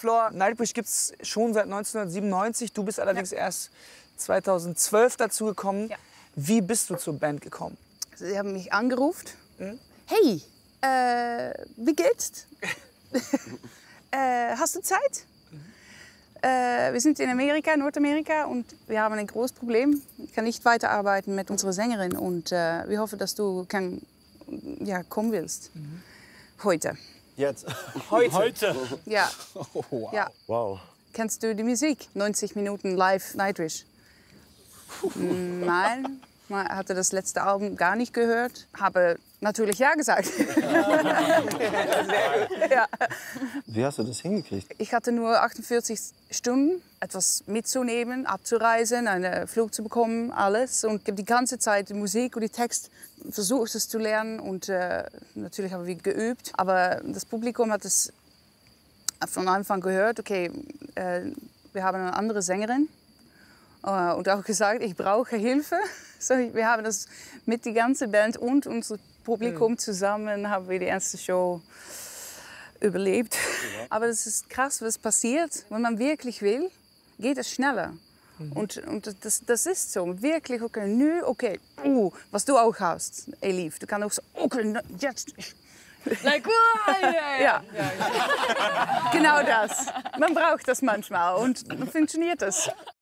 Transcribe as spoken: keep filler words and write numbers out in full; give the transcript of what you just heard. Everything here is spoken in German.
Flor, Nightwish gibt es schon seit neunzehnhundertsiebenundneunzig. Du bist allerdings ja. erst zweitausendzwölf dazu gekommen. Ja. Wie bist du zur Band gekommen? Also, sie haben mich angerufen. Hm? Hey, äh, wie geht's? äh, hast du Zeit? Mhm. Äh, wir sind in Amerika, Nordamerika, und wir haben ein großes Problem. Ich kann nicht weiterarbeiten mit unserer Sängerin und äh, wir hoffen, dass du kann, ja, kommen willst. Mhm. Heute. Jetzt? Heute? Heute? Ja. Oh, wow. ja. Wow. Kennst du die Musik? neunzig Minuten live Nightwish? Nein, ich hatte das letzte Album gar nicht gehört. Habe natürlich ja gesagt. ja. Wie hast du das hingekriegt? Ich hatte nur achtundvierzig Stunden, etwas mitzunehmen, abzureisen, einen Flug zu bekommen, alles. Und die ganze Zeit die Musik und die Text versucht es zu lernen. Und äh, natürlich haben wir geübt. Aber das Publikum hat es von Anfang gehört, okay, äh, wir haben eine andere Sängerin. Uh, und auch gesagt, ich brauche Hilfe. So, wir haben das mit der ganzen Band und unser Publikum mhm. zusammen haben wir die erste Show überlebt. Ja. Aber das ist krass, was passiert. Wenn man wirklich will, geht es schneller. Mhm. Und, und das, das ist so. Wirklich, okay, nu, okay, uh, was du auch hast, Elif. Du kannst auch so, okay, jetzt. Like, oh, ja, ja. Ja. Ja, ja. Genau das. Man braucht das manchmal und dann funktioniert das.